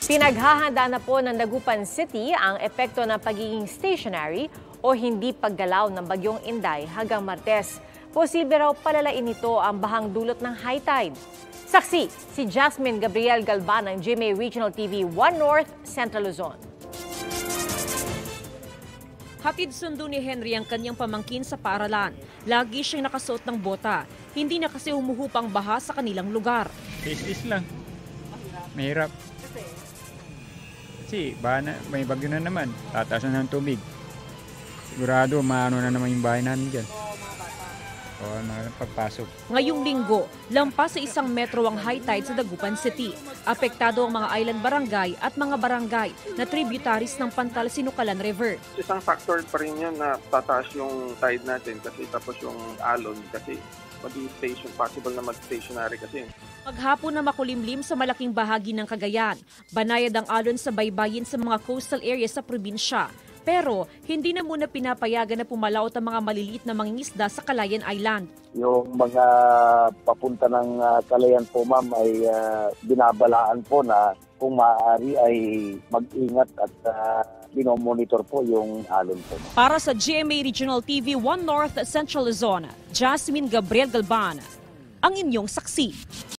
Pinaghahanda na po ng Dagupan City ang epekto ng pagiging stationary o hindi paggalaw ng bagyong Inday hanggang Martes. Posible raw palalain nito ang bahang dulot ng high tide. Saksi, si Jasmine Gabriel Galban ng GMA Regional TV 1 North, Central Luzon. Hatid sundo ni Henry ang kanyang pamangkin sa paaralan. Lagi siyang nakasuot ng bota. Hindi na kasi humuhupang baha sa kanilang lugar. Tis lang. Mahirap. Kasi may bagyo na naman. Tataas na ng tubig. Sigurado maano na naman yung bahay namin dyan. Oo, pagpasok. Ngayong linggo, lampas sa 1 metro ang high tide sa Dagupan City. Apektado ang mga island barangay at mga barangay na tributaries ng Pantal Sinukalan River. Isang factor pa rin yun na tataas yung tide natin kasi tapos yung alon kasi possible na mag-stationary kasi. Maghapon na makulimlim sa malaking bahagi ng Cagayan. Banayad ang alon sa baybayin sa mga coastal areas sa probinsya. Pero hindi na muna pinapayagan na pumalaot ang mga maliliit na mangingisda sa Calayan Island. Yung mga papunta ng Calayan po ma'am ay binabalaan po na kung maaari ay mag-ingat at binomonitor po yung alon po. Para sa GMA Regional TV 1 North Central Luzon, Jasmine Gabriel Galban, ang inyong saksi.